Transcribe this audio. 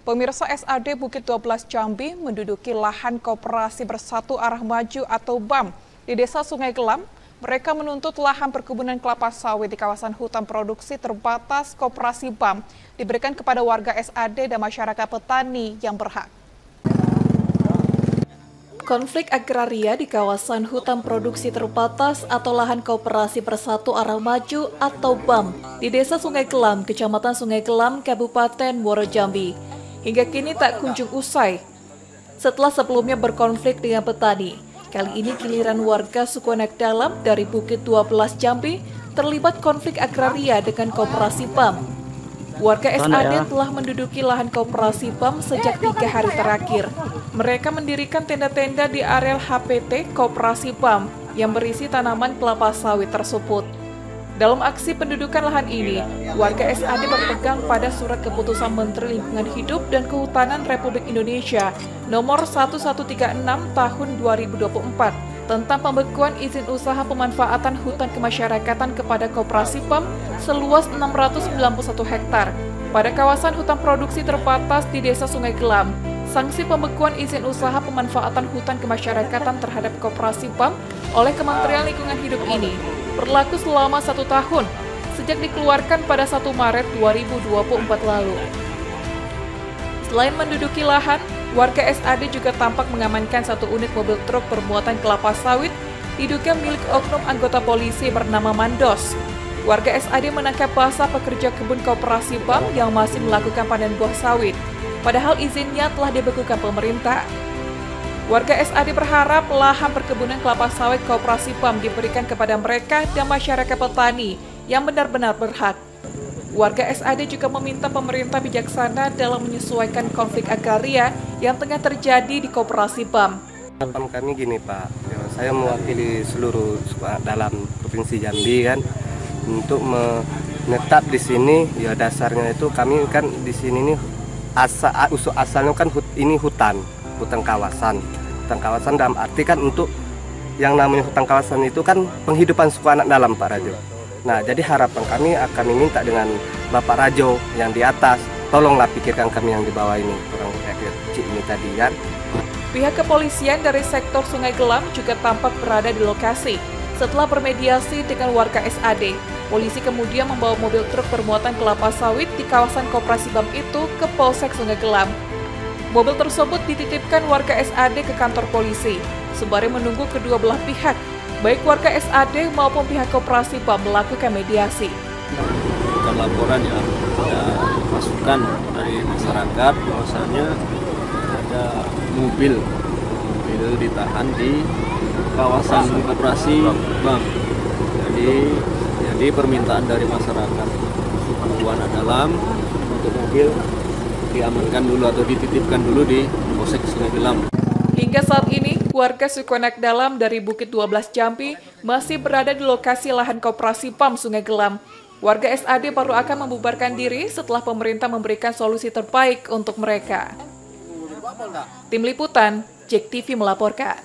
Pemirsa, SAD Bukit 12 Jambi menduduki lahan Koperasi Bersatu Arah Maju atau BAM di Desa Sungai Gelam. Mereka menuntut lahan perkebunan kelapa sawit di kawasan hutan produksi terbatas Koperasi BAM diberikan kepada warga SAD dan masyarakat petani yang berhak. Konflik agraria di kawasan hutan produksi terbatas atau lahan Koperasi Bersatu Arah Maju atau BAM di Desa Sungai Gelam, Kecamatan Sungai Gelam, Kabupaten Muaro Jambi, hingga kini tak kunjung usai. Setelah sebelumnya berkonflik dengan petani, kali ini giliran warga suku Anak Dalam dari Bukit 12 Jambi terlibat konflik agraria dengan Koperasi BAM. Warga SAD telah menduduki lahan Koperasi BAM sejak 3 hari terakhir. Mereka mendirikan tenda-tenda di areal HPT Koperasi BAM yang berisi tanaman kelapa sawit tersebut. Dalam aksi pendudukan lahan ini, warga SAD berpegang pada Surat Keputusan Menteri Lingkungan Hidup dan Kehutanan Republik Indonesia Nomor 1136 Tahun 2024 tentang pembekuan izin usaha pemanfaatan hutan kemasyarakatan kepada Koperasi BAM seluas 691 hektar pada kawasan hutan produksi terbatas di Desa Sungai Gelam. Sanksi pembekuan izin usaha pemanfaatan hutan kemasyarakatan terhadap Koperasi BAM oleh Kementerian Lingkungan Hidup ini berlaku selama 1 tahun sejak dikeluarkan pada 1 Maret 2024 lalu. Selain menduduki lahan, warga SAD juga tampak mengamankan 1 unit mobil truk bermuatan kelapa sawit diduga milik oknum anggota polisi bernama Mandos. Warga SAD menangkap basah pekerja kebun Koperasi BAM yang masih melakukan panen buah sawit, padahal izinnya telah dibekukan pemerintah. Warga SAD berharap lahan perkebunan kelapa sawit Koperasi BAM diberikan kepada mereka dan masyarakat petani yang benar-benar berhak. Warga SAD juga meminta pemerintah bijaksana dalam menyesuaikan konflik agraria yang tengah terjadi di Koperasi BAM. Harapan kami gini Pak, saya mewakili seluruh suku dalam Provinsi Jambi kan, untuk menetap di sini. Ya dasarnya itu kami kan di sini nih usul asalnya kan ini hutan kawasan dalam arti kan untuk yang namanya hutan kawasan itu kan penghidupan suku Anak Dalam Pak Rajo. Nah, jadi harapan kami minta dengan Bapak Rajo yang di atas, tolonglah pikirkan kami yang di bawah ini, orang kecil ini tadi kan. Pihak kepolisian dari sektor Sungai Gelam juga tampak berada di lokasi. Setelah bermediasi dengan warga SAD, polisi kemudian membawa mobil truk bermuatan kelapa sawit di kawasan Koperasi BAM itu ke Polsek Sungai Gelam. Mobil tersebut dititipkan warga SAD ke kantor polisi, sembari menunggu kedua belah pihak, baik warga SAD maupun pihak Koperasi BAM melakukan mediasi. Bukan laporan ya, ada masukan dari masyarakat bahwasanya ada mobil ditahan di kawasan Koperasi BAM. Jadi permintaan dari masyarakat suku Anak Dalam untuk mobil diamankan dulu atau dititipkan dulu di Polsek Sungai Gelam. Hingga saat ini, warga suku Anak Dalam dari Bukit 12 Jambi masih berada di lokasi lahan Koperasi BAM Sungai Gelam. Warga SAD baru akan membubarkan diri setelah pemerintah memberikan solusi terbaik untuk mereka. Tim Liputan, JEK TV melaporkan.